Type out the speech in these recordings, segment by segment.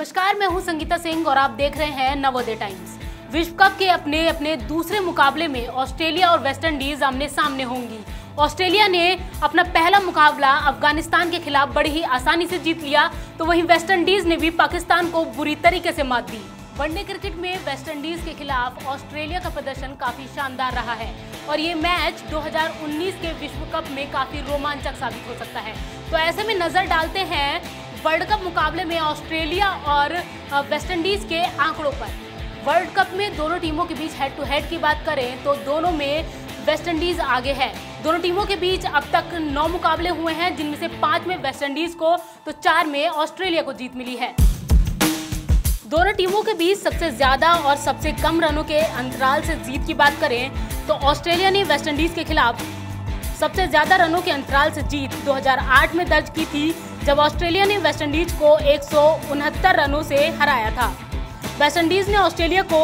नमस्कार, मैं हूं संगीता सिंह और आप देख रहे हैं नवोदय टाइम्स। विश्व कप के अपने दूसरे मुकाबले में ऑस्ट्रेलिया और वेस्ट इंडीज आमने सामने होंगी। ऑस्ट्रेलिया ने अपना पहला मुकाबला अफगानिस्तान के खिलाफ बड़ी ही आसानी से जीत लिया, तो वहीं वेस्ट इंडीज ने भी पाकिस्तान को बुरी तरीके से मात दी। वनडे क्रिकेट में वेस्ट इंडीज के खिलाफ ऑस्ट्रेलिया का प्रदर्शन काफी शानदार रहा है और ये मैच 2019 के विश्व कप में काफी रोमांचक साबित हो सकता है। तो ऐसे में नजर डालते हैं वर्ल्ड कप मुकाबले में ऑस्ट्रेलिया और वेस्ट इंडीज के आंकड़ों पर। वर्ल्ड कप में दोनों टीमों के बीच हेड टू हेड की बात करें तो दोनों में वेस्ट इंडीज आगे है। दोनों टीमों के बीच अब तक 9 मुकाबले हुए हैं, जिनमें से 5 में वेस्ट इंडीज को तो 4 में ऑस्ट्रेलिया को जीत मिली है। दोनों टीमों के बीच सबसे ज्यादा और सबसे कम रनों के अंतराल से जीत की बात करें तो ऑस्ट्रेलिया ने वेस्ट इंडीज के खिलाफ सबसे ज्यादा रनों के अंतराल से जीत 2008 में दर्ज की थी, जब ऑस्ट्रेलिया ने वेस्ट इंडीज को 169 रनों से हराया था। वेस्ट इंडीज ने ऑस्ट्रेलिया को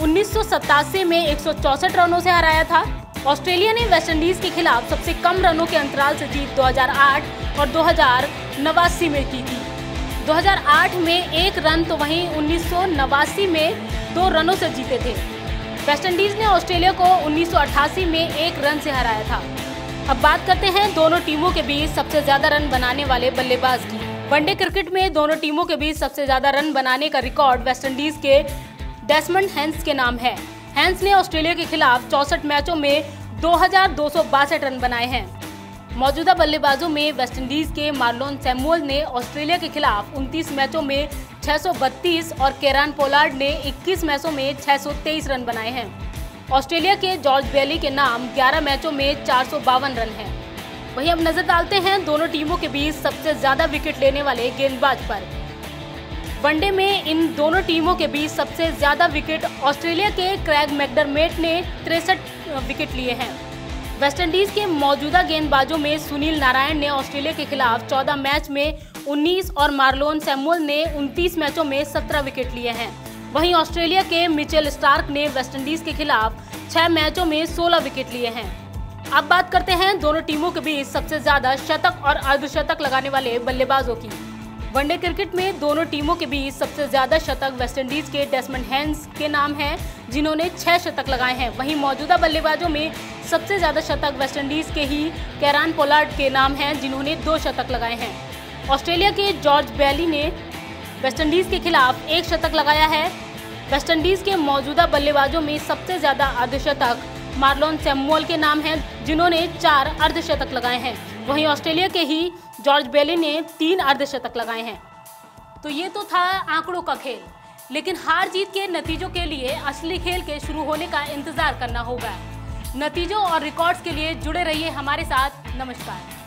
1987 में 164 रनों से हराया था। ऑस्ट्रेलिया ने वेस्ट इंडीज के खिलाफ सबसे कम रनों के अंतराल से जीत 2008 और 2089 में की थी। 2008 में 1 रन तो वहीं 1989 में 2 रनों से जीते थे। वेस्ट इंडीज ने ऑस्ट्रेलिया को 1988 में 1 रन से हराया था। अब बात करते हैं दोनों टीमों के बीच सबसे ज्यादा रन बनाने वाले बल्लेबाज की। वनडे क्रिकेट में दोनों टीमों के बीच सबसे ज्यादा रन बनाने का रिकॉर्ड वेस्ट इंडीज के डेसमंड हेंस के नाम है। हेंस ने ऑस्ट्रेलिया के खिलाफ 64 मैचों में 2262 रन बनाए हैं। मौजूदा बल्लेबाजों में वेस्ट इंडीज के मार्लोन सैमुअल ने ऑस्ट्रेलिया के खिलाफ 29 मैचों में 632 और केरान पोलार्ड ने 21 मैचों में 623 रन बनाए हैं। ऑस्ट्रेलिया के जॉर्ज बेली के नाम 11 मैचों में 452 रन हैं। वहीं अब नजर डालते हैं दोनों टीमों के बीच सबसे ज्यादा विकेट लेने वाले गेंदबाज पर। वनडे में इन दोनों टीमों के बीच सबसे ज्यादा विकेट ऑस्ट्रेलिया के क्रेग मैकडरमेट ने 63 विकेट लिए हैं। वेस्ट इंडीज के मौजूदा गेंदबाजों में सुनील नारायण ने ऑस्ट्रेलिया के खिलाफ 14 मैच में 19 और मार्लोन सैमुअल ने 29 मैचों में 17 विकेट लिए हैं। वहीं ऑस्ट्रेलिया के मिचेल स्टार्क ने वेस्ट इंडीज के खिलाफ 6 मैचों में 16 विकेट लिए हैं। अब बात करते हैं दोनों टीमों के बीच सबसे ज्यादा शतक और अर्धशतक लगाने वाले बल्लेबाजों की। वनडे क्रिकेट में दोनों टीमों के बीच सबसे ज्यादा शतक वेस्ट इंडीज के डेसमंड हेंस के नाम है, जिन्होंने 6 शतक लगाए हैं। वहीं मौजूदा बल्लेबाजों में सबसे ज्यादा शतक वेस्ट इंडीज के ही केरान पोलार्ड के नाम हैं, जिन्होंने 2 शतक लगाए हैं। ऑस्ट्रेलिया के जॉर्ज बेली ने वेस्ट इंडीज के खिलाफ 1 शतक लगाया है। वेस्ट इंडीज के मौजूदा बल्लेबाजों में सबसे ज्यादा अर्धशतक मार्लोन सैमुअल के नाम हैं, जिन्होंने 4 अर्धशतक लगाए हैं। वहीं ऑस्ट्रेलिया के ही जॉर्ज बेली ने 3 अर्धशतक लगाए हैं। तो ये तो था आंकड़ों का खेल, लेकिन हार जीत के नतीजों के लिए असली खेल के शुरू होने का इंतजार करना होगा। नतीजों और रिकॉर्ड्स के लिए जुड़े रहिए हमारे साथ। नमस्कार।